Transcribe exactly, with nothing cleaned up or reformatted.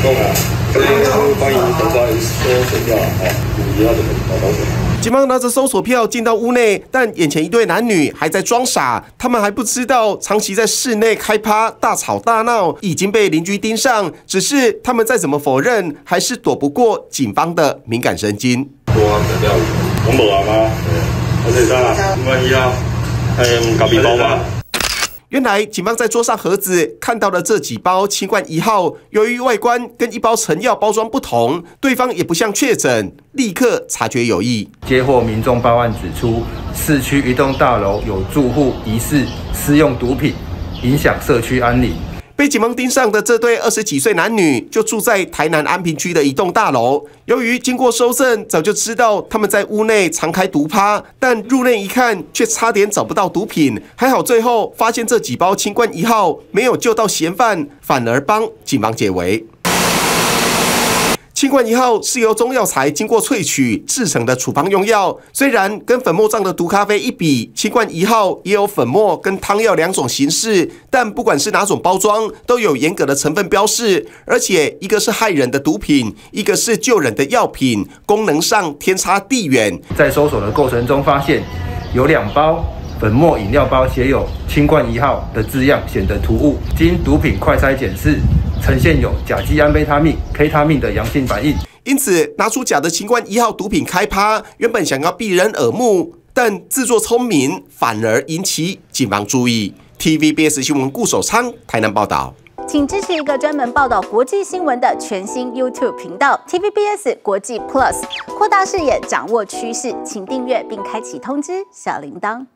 讲啊，所以欢迎大家搜索票啊，五幺的报道者。 警方拿着搜索票进到屋内，但眼前一对男女还在装傻，他们还不知道长期在室内开趴、大吵大闹已经被邻居盯上，只是他们再怎么否认，还是躲不过警方的敏感神经。 多啊，材料有，拢无啊吗？而且啥，万一啊，嗯，咖啡包吧。 原来警方在桌上盒子看到了这几包清冠一号，由于外观跟一包成药包装不同，对方也不像确诊，立刻察觉有异。 接获民众报案指出，市区一栋大楼有住户疑似施用毒品，影响社区安宁。 被警方盯上的这对二十几岁男女，就住在台南安平区的一栋大楼。由于经过搜证，早就知道他们在屋内常开毒趴，但入内一看，却差点找不到毒品。还好最后发现这几包清冠一号没有救到嫌犯，反而帮警方解围。 清冠一号是由中药材经过萃取制成的处方用药，虽然跟粉末状的毒咖啡一比，清冠一号也有粉末跟汤药两种形式，但不管是哪种包装，都有严格的成分标示，而且一个是害人的毒品，一个是救人的药品，功能上天差地远。 在搜索的过程中，发现有两包粉末饮料包写有“清冠一号”的字样，显得突兀。经毒品快筛检视， 呈现有甲基安非他命、K 他命的阳性反应， 因此拿出假的清冠一号毒品开趴，原本想要避人耳目，但自作聪明反而引起警方注意。T V B S 新闻顾守昌台南报道。 请支持一个专门报道国际新闻的全新 YouTube 频道 T V B S 国际 Plus， 扩大视野，掌握趋势，请订阅并开启通知小铃铛。